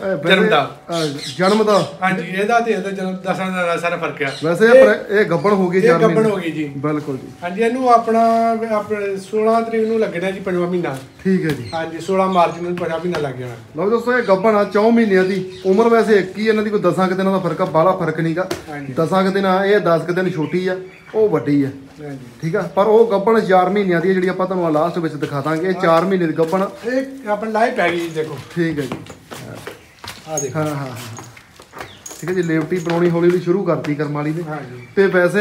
ਜਨਮ ਦਾ ਹਾਂਜੀ ਇਹਦਾ ਤੇ ਇਹਦਾ ਜਨਮ 10 ਦਿਨਾਂ ਦਾ ਸਾਰਾ ਫਰਕ ਆ। ਵੈਸੇ ਇਹ ਗੱਭਣ ਹੋ ਗਈ, ਇਹ ਗੱਭਣ ਹੋ ਗਈ ਜੀ। ਬਿਲਕੁਲ ਜੀ। ਹਾਂਜੀ ਇਹਨੂੰ ਆਪਣੇ 16 ਤਰੀਕ ਨੂੰ ਲੱਗਣਾ ਜੀ 5ਵਾਂ ਮਹੀਨਾ। ਠੀਕ ਹੈ ਜੀ। ਹਾਂਜੀ 16 ਮਾਰਚ ਨੂੰ 5ਵਾਂ ਮਹੀਨਾ ਲੱਗ ਜਾਣਾ। ਲਓ ਦੋਸਤੋ ਇਹ ਗੱਭਣ ਆ 4 ਮਹੀਨਿਆਂ ਦੀ ਉਮਰ। ਵੈਸੇ ਇੱਕ ਹੀ ਇਹਨਾਂ ਦੀ, ਕੋਈ 10 ਕੁ ਦਿਨਾਂ ਦਾ ਫਰਕ ਆ, ਬਾਹਲਾ ਫਰਕ ਨਹੀਂਗਾ। 10 ਕੁ ਦਿਨ ਆ, ਇਹ 10 ਕੁ ਦਿਨ ਛੋਟੀ ਆ, ਉਹ ਵੱਡੀ ਆ। ਠੀਕ ਆ। ਪਰ ਉਹ ਗੱਭਣ 4 ਮਹੀਨਿਆਂ ਦੀ ਜਿਹੜੀ ਆਪਾਂ ਤੁਹਾਨੂੰ ਲਾਸਟ ਵਿੱਚ ਦਿਖਾ ਦਾਂਗੇ। ਇਹ 4 ਮਹੀਨੇ ਦੀ ਗੱਭਣ ਇਹ ਆਪਣੀ ਲਾਈਫ ਪੈ ਗਈ ਜੀ ਦੇਖੋ। ਠੀਕ ਹੈ ਜੀ। ਆ ਦੇਖੋ। ਹਾਂ ਠੀਕ ਹੈ ਜੀ। ਲੇਵਟੀ ਬਣਾਉਣੀ ਹੌਲੀ ਹੌਲੀ ਸ਼ੁਰੂ ਕਰਤੀ ਕਰਮ ਵਾਲੀ ਨੇ। ਤੇ ਵੈਸੇ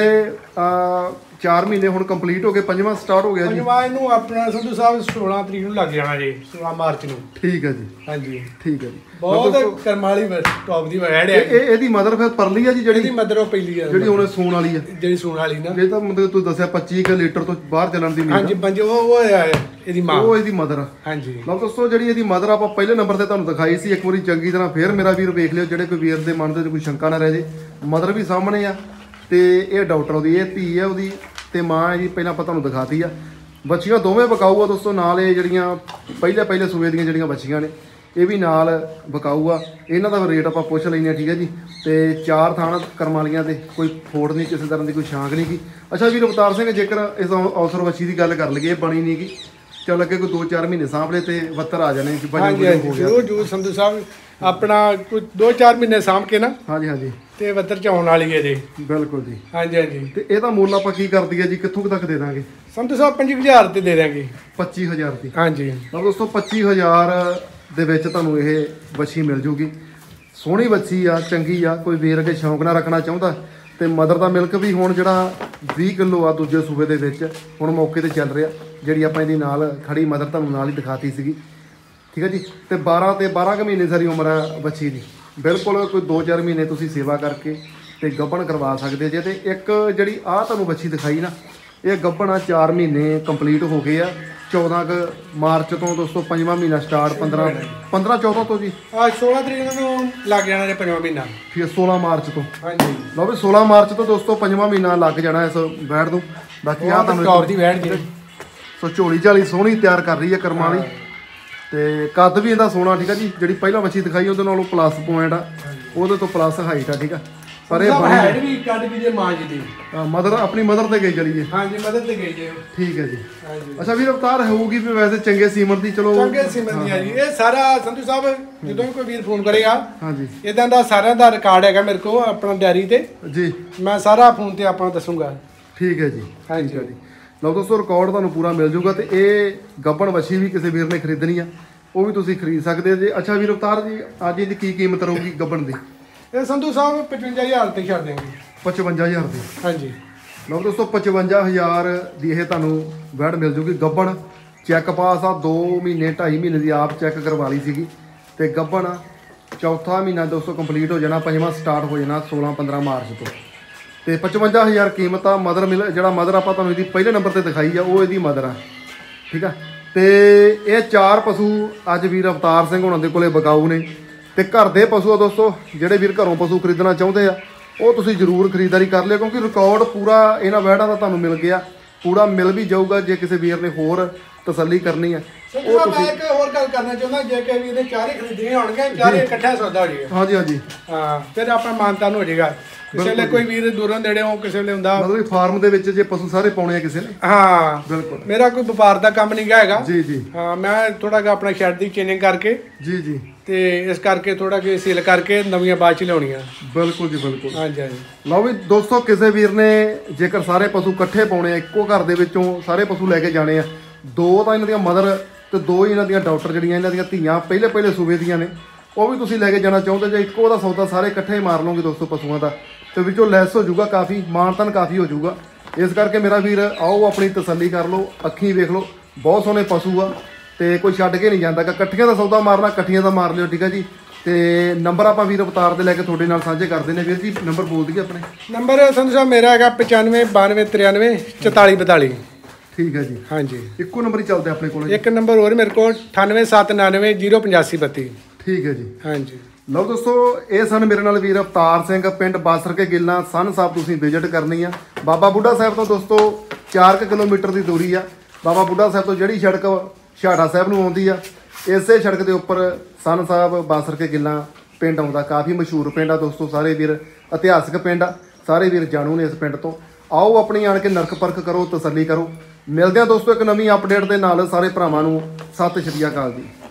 4 ਮਹੀਨੇ ਹੁਣ ਕੰਪਲੀਟ ਹੋ ਗਏ, 5ਵਾਂ ਸਟਾਰਟ ਹੋ ਗਿਆ ਜੀ। 5ਵਾਂ ਇਹਨੂੰ ਆਪਣਾ ਸੰਧੂ ਸਾਹਿਬ 16 ਤਰੀਕ ਨੂੰ ਲੱਗ ਜਾਣਾ ਜੀ, 16 ਮਾਰਚ ਨੂੰ। ਠੀਕ ਹੈ ਜੀ। ਹਾਂਜੀ ਠੀਕ ਹੈ ਜੀ। ਬਹੁਤ ਕਰਮ ਵਾਲੀ ਟੌਪ ਦੀ ਵੈੜ ਹੈ। ਇਹਦੀ ਮਦਰ ਫਿਰ ਪਰਲੀ ਆ ਜੀ, ਜਿਹੜੀ ਮਦਰ ਉਹ ਪਹਿਲੀ ਆ, ਜਿਹੜੀ ਹੁਣ ਸੂਣ ਵਾਲੀ ਆ, ਜਿਹੜੀ ਸੂਣ ਵਾਲੀ ਨਾ। ਇਹ ਤਾਂ ਮਤਲਬ ਤੁਸੀਂ ਦੱਸਿਆ 25 ਲੀਟਰ ਤੋਂ ਬਾਹਰ ਚੱਲਣ ਦੀ ਹਾਂਜੀ ਪੰਜ ਉਹ ਇਹਦੀ ਮਾਂ, ਉਹ ਇਹਦੀ ਮਦਰ ਆ। ਹਾਂਜੀ ਲਓ ਦੋਸਤੋ ਜਿਹੜੀ ਇਹਦੀ ਮਦਰ ਆਪਾਂ ਪਹਿਲੇ ਨੰਬਰ ਤੇ ਤੁਹਾਨੂੰ ਦਿਖਾਈ ਸੀ। ਇੱਕ ਵਾਰੀ ਚੰਗੀ ਤਰ੍ਹਾਂ ਫੇਰ ਮੇਰਾ ਵੀਰ ਵੇਖ ਲਿਓ, ਜਿਹੜੇ ਕੋਈ ਵੀਰ ਦੇ ਮਨ ਦੇ ਕੋਈ ਸ਼ੰਕਾ ਨਾ ਰਹਿ ਜੇ। ਮਦਰ ਵੀ ਸਾਹਮਣੇ ਆ ਤੇ ਇਹ ਡਾਕਟਰ ਉਹਦੀ, ਇਹ ਧੀ ਆ ਉਹਦੀ ਤੇ ਮਾਂ ਹੈ ਜੀ। ਪਹਿਲਾਂ ਆਪਾਂ ਤੁਹਾਨੂੰ ਦਿਖਾਤੀ ਆ। ਬੱਚੀਆਂ ਦੋਵੇਂ ਵਿਕਾਊ ਆ ਦੋਸਤੋ। ਨਾਲ ਇਹ ਜਿਹੜੀਆਂ ਪਹਿਲੇ ਸੂਏ ਦੀਆਂ ਜਿਹੜੀਆਂ ਬੱਚੀਆਂ ਨੇ ਇਹ ਵੀ ਨਾਲ ਵਿਕਾਊ ਆ। ਇਹਨਾਂ ਦਾ ਰੇਟ ਆਪਾਂ ਪੁੱਛ ਲੈਂਦੇ ਆ। ਠੀਕ ਹੈ ਜੀ। ਤੇ 4 ਥਾਣਾ ਕਰਮ ਵਾਲੀਆਂ ਤੇ ਕੋਈ ਫੋੜ ਨਹੀਂ, ਕਿਸੇ ਤਰ੍ਹਾਂ ਦੀ ਕੋਈ ਸ਼ਾਂਕ ਨਹੀਂ ਗੀ। ਅੱਛਾ ਵੀਰ ਅਵਤਾਰ ਸਿੰਘ, ਜੇਕਰ ਇਸ ਅਵਸਰ ਬੱਚੀ ਦੀ ਗੱਲ ਕਰ ਲਈਏ, ਇਹ ਬਣੀ ਨਹੀਂ ਗੀ, ਚੱਲ ਅੱਗੇ ਕੋਈ 2-4 ਮਹੀਨੇ ਸਾਂਭਲੇ ਤੇ ਵੱਤਰ ਆ ਜਾਣੇ। ਜੋ ਸੰਧੂ ਸਾਹਿਬ ਆਪਣਾ ਕੋਈ 2-4 ਮਹੀਨੇ ਸਾਂਭ ਕੇ ਨਾ। ਹਾਂਜੀ ਤੇ ਵੱਤਰ ਚ ਆਉਣ ਵਾਲੀ ਹੈ ਜੀ। ਬਿਲਕੁਲ ਜੀ। ਹਾਂਜੀ ਤੇ ਇਹਦਾ ਮੁੱਲ ਆਪਾਂ ਕੀ ਕਰ ਦਈਏ ਜੀ, ਕਿੱਥੋਂ ਤੱਕ ਦੇ ਦਾਂਗੇ? ਸੰਧੂ ਸਾਹਿਬ 25000 ਤੇ ਦੇ ਦਾਂਗੇ। 25000 ਦੀ। ਹਾਂਜੀ ਤਾਂ ਦੋਸਤੋ 25000 ਦੇ ਵਿੱਚ ਤੁਹਾਨੂੰ ਇਹ ਵੱਛੀ ਮਿਲ ਜੂਗੀ। ਸੋਹਣੀ ਵੱਛੀ ਆ, ਚੰਗੀ ਆ। ਕੋਈ ਵੀਰ ਅੱਗੇ ਸ਼ੌਂਕ ਨਾਲ ਰੱਖਣਾ ਚਾਹੁੰਦਾ ਤੇ ਮਦਰ ਦਾ ਮਿਲਕ ਵੀ ਹੁਣ ਜਿਹੜਾ 20 ਕਿਲੋ ਆ ਦੂਜੇ ਸੂਬੇ ਦੇ ਵਿੱਚ ਹੁਣ ਮੌਕੇ ਤੇ ਚੱਲ ਰਿਹਾ। ਜਿਹੜੀ ਆਪਾਂ ਇਹਦੀ ਨਾਲ ਖੜੀ ਮਦਰ ਤੁਹਾਨੂੰ ਨਾਲ ਹੀ ਦਿਖਾਤੀ ਸੀਗੀ। ਠੀਕ ਹੈ ਜੀ। ਤੇ 12 ਕੁ ਮਹੀਨੇ ਸਾਰੀ ਉਮਰ ਆ ਵੱਛੀ ਦੀ। ਬਿਲਕੁਲ ਕੋਈ 2-4 ਮਹੀਨੇ ਤੁਸੀਂ ਸੇਵਾ ਕਰਕੇ ਤੇ ਗੱਭਣ ਕਰਵਾ ਸਕਦੇ ਜੇ। ਤੇ ਇੱਕ ਜਿਹੜੀ ਆਹ ਤੁਹਾਨੂੰ ਵੱਛੀ ਦਿਖਾਈ ਨਾ, ਇਹ ਗੱਭਣ ਆ 4 ਮਹੀਨੇ ਕੰਪਲੀਟ ਹੋ ਗਏ ਆ। 14 ਕੁ ਮਾਰਚ ਤੋਂ ਦੋਸਤੋ 5ਵਾਂ ਮਹੀਨਾ ਸਟਾਰਟ, 15-14 ਤੋਂ ਜੀ। 16 ਤਰੀਕ ਨੂੰ ਲੱਗ ਜਾਣਾ ਜੇ 5ਵਾਂ ਮਹੀਨਾ। ਫਿਰ 16 ਮਾਰਚ ਤੋਂ। ਹਾਂਜੀ ਲਓ ਵੀ 16 ਮਾਰਚ ਤੋਂ ਦੋਸਤੋ 5ਵਾਂ ਮਹੀਨਾ ਲੱਗ ਜਾਣਾ ਇਸ ਵੈੜ ਨੂੰ। ਬਾਕੀ ਆ ਤੁਹਾਨੂੰ ਟੌਪ ਦੀ ਵੈੜ ਜੀ। ਸੋ ਝੋਲੀ ਝਾਲੀ ਸੋਹਣੀ ਤਿਆਰ ਕਰ ਰਹੀ ਹੈ ਕਰਮ ਵਾਲੀ ਤੇ ਕੱਦ ਵੀ ਇਹਦਾ ਸੋਹਣਾ। ਠੀਕ ਆ ਜੀ। ਜਿਹੜੀ ਪਹਿਲਾਂ ਵੱਛੀ ਦਿਖਾਈ ਉਹਦੇ ਨਾਲੋਂ ਪਲੱਸ ਪੁਆਇੰਟ ਆ, ਉਹਦੇ ਤੋਂ ਪਲੱਸ ਹਾਈਟ ਆ। ਠੀਕ ਆ। ਪਰ ਇਹ ਬਣੀ ਵੀ ਕੱਦ ਵੀ ਜੇ ਮਾਂ ਜੀ ਦੀ ਮਦਰ ਆਪਣੀ ਮਦਰ ਤੇ ਗਈ ਚਲੀਏ। ਹਾਂਜੀ ਮਦਰ ਤੇ ਗਈ ਜੇ। ਠੀਕ ਹੈ ਜੀ। ਅੱਛਾ ਵੀਰ ਅਵਤਾਰ ਹੋਊਗੀ ਵੀ ਵੈਸੇ ਚੰਗੇ ਸੀਮਨ ਦੀ। ਚਲੋ ਚੰਗੇ ਸੀਮਨ ਦੀ ਆ ਜੀ। ਇਹ ਸਾਰਾ ਸੰਧੂ ਸਾਹਿਬ ਜਦੋਂ ਵੀ ਕੋਈ ਵੀਰ ਫੋਨ ਕਰੇਗਾ, ਹਾਂਜੀ ਇਦਾਂ ਦਾ ਸਾਰਿਆਂ ਦਾ ਰਿਕਾਰਡ ਹੈਗਾ ਮੇਰੇ ਕੋਲ ਆਪਣਾ ਡੈਰੀ ਤੇ ਜੀ। ਮੈਂ ਸਾਰਾ ਫੋਨ ਤੇ ਆਪਾਂ ਦੱਸੂਗਾ। ਠੀਕ ਹੈ ਜੀ। ਹਾਂਜੀ ਜੀ। ਲਓ ਦੋਸਤੋ ਰਿਕਾਰਡ ਤੁਹਾਨੂੰ ਪੂਰਾ ਮਿਲ ਜੂਗਾ। ਤੇ ਇਹ ਗੱਭਣ ਵੱਛੀ ਵੀ ਕਿਸੇ ਵੀਰ ਨੇ ਖਰੀਦਣੀ ਆ, ਉਹ ਵੀ ਤੁਸੀਂ ਖਰੀਦ ਸਕਦੇ ਹੋ ਜੀ। ਅੱਛਾ ਵੀਰ ਅਵਤਾਰ ਜੀ, ਅੱਜ ਇਹਦੀ ਕੀ ਕੀਮਤ ਰਹੂਗੀ ਗੱਭਣ ਦੀ? ਇਹ ਸੰਧੂ ਸਾਹਿਬ 55000 ਤੇ ਛੱਡ ਦੇਵਾਂਗੇ। 55000 ਦੀ। ਹਾਂਜੀ ਲਓ ਦੋਸਤੋ 55000 ਦੀ ਇਹ ਤੁਹਾਨੂੰ ਵੈੜ ਮਿਲ ਜੂਗੀ ਗੱਭਣ। ਚੈੱਕ ਪਾਸ ਆ 2 ਮਹੀਨੇ 2.5 ਮਹੀਨੇ ਦੀ ਆਪ ਚੈੱਕ ਕਰਵਾ ਲਈ ਸੀਗੀ। ਤੇ ਗੱਭਣ ਚੌਥਾ ਮਹੀਨਾ ਦੋਸਤੋ ਕੰਪਲੀਟ ਹੋ ਜਾਣਾ, 5ਵਾਂ ਸਟਾਰਟ ਹੋ ਜਾਣਾ 16-15 ਮਾਰਚ ਤੋਂ। ਤੇ 55000 ਕੀਮਤ ਆ। ਮਦਰ ਜਿਹੜਾ ਮਦਰ ਆਪਾਂ ਤੁਹਾਨੂੰ ਇਹਦੀ ਪਹਿਲੇ ਨੰਬਰ ਤੇ ਦਿਖਾਈ ਆ, ਉਹ ਇਹਦੀ ਮਦਰ ਆ। ਠੀਕ ਆ। ਤੇ ਇਹ 4 ਪਸ਼ੂ ਅੱਜ ਵੀਰ ਅਵਤਾਰ ਸਿੰਘ ਹੋਣਾ ਦੇ ਕੋਲੇ ਵਿਕਾਊ ਨੇ। ਤੇ ਘਰ ਦੇ ਪਸ਼ੂ ਆ ਦੋਸਤੋ, ਜਿਹੜੇ ਵੀਰ ਘਰੋਂ ਪਸ਼ੂ ਖਰੀਦਣਾ ਚਾਹੁੰਦੇ ਆ ਉਹ ਤੁਸੀਂ ਜ਼ਰੂਰ ਖਰੀਦਦਾਰੀ ਕਰ ਲਿਓ, ਕਿਉਂਕਿ ਰਿਕਾਰਡ ਪੂਰਾ ਇਹਨਾਂ ਵੈੜਾਂ ਦਾ ਤੁਹਾਨੂੰ ਮਿਲ ਗਿਆ, ਪੂਰਾ ਮਿਲ ਵੀ ਜਾਊਗਾ। ਜੇ ਕਿਸੇ ਵੀਰ ਨੇ ਹੋਰ ਤਸੱਲੀ ਕਰਨੀ ਆ ਉਹ ਤੁਸੀਂ ਇੱਕ ਹੋਰ ਗੱਲ ਕਰਨਾ ਚਾਹੁੰਦਾ, ਜੇ ਕਿ ਵੀਰ ਨੇ ਚਾਰੇ ਖਰੀਦਣੀਆਂ ਹੋਣਗੇ, ਚਾਰੇ ਇਕੱਠਾ ਸੌਦਾ ਹੋ ਜਾਏਗਾ। ਹਾਂਜੀ ਹਾਂ ਫਿਰ ਆਪਣਾ ਮਾਨਤਾਨ ਹੋ ਜਾਏਗਾ। ਕਿਸੇ ਵੇਲੇ ਕੋਈ ਵੀਰ ਦੂਰੋਂ ਨੇੜੇ ਹੋ, ਕਿਸੇ ਵੇਲੇ ਹੁੰਦਾ ਮਤਲਬ ਫਾਰਮ ਦੇ ਵਿੱਚ ਜੇ ਪਸ਼ੂ ਸਾਰੇ ਪਾਉਣੇ ਆ ਕਿਸੇ ਨੇ। ਹਾਂ ਬਿਲਕੁਲ। ਮੇਰਾ ਕੋਈ ਵਪਾਰ ਦਾ ਕੰਮ ਨਹੀਂ ਹੈਗਾ ਜੀ। ਹਾਂ ਮੈਂ ਥੋੜਾ ਜਿਹਾ ਆਪਣਾ ਸ਼ੈਡ ਦੀ ਚੇਂਜਿੰਗ ਕਰਕੇ ਜੀ ਤੇ ਇਸ ਕਰਕੇ ਥੋੜਾ ਕਿ ਸੇਲ ਕਰਕੇ ਨਵੀਆਂ ਬਾਅਦ ਚ ਲਿਆਉਣੀਆਂ। ਬਿਲਕੁਲ ਜੀ ਬਿਲਕੁਲ। ਹਾਂਜੀ ਹਾਂਜੀ। ਲਓ ਵੀ ਦੋਸਤੋ, ਕਿਸੇ ਵੀਰ ਨੇ ਜੇਕਰ ਸਾਰੇ ਪਸ਼ੂ ਇਕੱਠੇ ਪਾਉਣੇ ਆ, ਇੱਕੋ ਘਰ ਦੇ ਵਿੱਚੋਂ ਸਾਰੇ ਪਸ਼ੂ ਲੈ ਕੇ ਜਾਣੇ ਆ, 2 ਤਾਂ ਇਹਨਾਂ ਦੀਆਂ ਮਦਰ ਤੇ 2 ਹੀ ਇਹਨਾਂ ਦੀਆਂ ਡਾਕਟਰ ਜਿਹੜੀਆਂ ਇਹਨਾਂ ਦੀਆਂ ਧੀਆਂ ਪਹਿਲੇ ਸੂਬੇ ਦੀਆਂ ਨੇ, ਉਹ ਵੀ ਤੁਸੀਂ ਲੈ ਕੇ ਜਾਣਾ ਚਾਹੁੰਦੇ ਜੇ ਇੱਕੋ ਦਾ ਸੌਦਾ ਸਾਰੇ ਇਕੱਠੇ ਮਾਰ ਲਓਗੇ ਦੋਸਤੋ ਪਸ਼ੂਆਂ ਦਾ, ਤੇ ਵਿੱਚੋਂ ਲੈਸ ਹੋ ਜਾਊਗਾ, ਕਾਫੀ ਮਾਨਤਨ ਕਾਫੀ ਹੋ ਜਾਊਗਾ। ਇਸ ਕਰਕੇ ਮੇਰਾ ਵੀਰ ਆਓ ਆਪਣੀ ਤਸੱਲੀ ਕਰ ਲਓ, ਅੱਖੀਂ ਵੇਖ ਲਓ, ਬਹੁਤ ਸੋਹਣੇ ਪਸ਼ੂ ਆ ਤੇ ਕੋਈ ਛੱਡ ਕੇ ਨਹੀਂ ਜਾਂਦਾ ਗਾ। ਇਕੱਠੀਆਂ ਦਾ ਸੌਦਾ ਮਾਰਨਾ ਇਕੱਠੀਆਂ ਦਾ ਮਾਰ ਲਿਓ, ਠੀਕ ਹੈ ਜੀ। ਤੇ ਨੰਬਰ ਆਪਾਂ ਵੀਰ ਅਵਤਾਰ ਦੇ ਲੈ ਕੇ ਤੁਹਾਡੇ ਨਾਲ ਸਾਂਝੇ ਕਰਦੇ ਨੇ। ਵੀਰ ਜੀ ਨੰਬਰ ਬੋਲ ਦਈਏ ਆਪਣੇ। ਨੰਬਰ ਸੰਧੂ ਸਾਹਿਬ ਮੇਰਾ ਹੈਗਾ 95 92 93 44 42। ਠੀਕ ਹੈ ਜੀ। ਹਾਂਜੀ, ਇੱਕੋ ਨੰਬਰ ਹੀ ਚੱਲਦਾ ਆਪਣੇ ਕੋਲ। ਇੱਕ ਨੰਬਰ ਹੋਰ ਮੇਰੇ ਕੋਲ 98 799 085 32। ਠੀਕ ਹੈ ਜੀ। ਹਾਂਜੀ। ਲਓ ਦੋਸਤੋ, ਇਹ ਸਨ ਮੇਰੇ ਨਾਲ ਵੀਰ ਅਵਤਾਰ ਸਿੰਘ, ਪਿੰਡ ਬਾਸਰ ਕੇ ਗਿੱਲਾਂ ਸਨ ਸਾਹਿਬ। ਤੁਸੀਂ ਵਿਜ਼ਿਟ ਕਰਨੀ ਆ ਬਾਬਾ ਬੁੱਢਾ ਸਾਹਿਬ ਤੋਂ ਦੋਸਤੋ 4 ਕਿਲੋਮੀਟਰ ਦੀ ਦੂਰੀ ਆ। ਬਾਬਾ ਬੁੱਢਾ ਸਾਹਿਬ ਤੋਂ ਜਿਹੜੀ ਸੜਕ ਛਾੜਾ ਸਾਹਿਬ ਨੂੰ ਆਉਂਦੀ ਆ, ਇਸੇ ਸੜਕ ਦੇ ਉੱਪਰ ਸਨ ਸਾਹਿਬ ਬਾਸਰ ਕੇ ਗਿੱਲਾਂ ਪਿੰਡ ਆਉਂਦਾ। ਕਾਫੀ ਮਸ਼ਹੂਰ ਪਿੰਡ ਆ ਦੋਸਤੋ, ਸਾਰੇ ਵੀਰ ਇਤਿਹਾਸਕ ਪਿੰਡ ਆ, ਸਾਰੇ ਵੀਰ ਜਾਣੂ ਨੇ ਇਸ ਪਿੰਡ ਤੋਂ। ਆਓ ਆਪਣੀ ਆਣ ਕੇ ਨਰਕ ਪਰਖ ਕਰੋ, ਤਸੱਲੀ ਕਰੋ। ਮਿਲਦੇ ਆ ਦੋਸਤੋ ਇੱਕ ਨਵੀਂ ਅਪਡੇਟ ਦੇ ਨਾਲ। ਸਾਰੇ ਭਰਾਵਾਂ ਨੂੰ ਸਤਿ ਸ਼੍ਰੀ ਅਕਾਲ ਜੀ।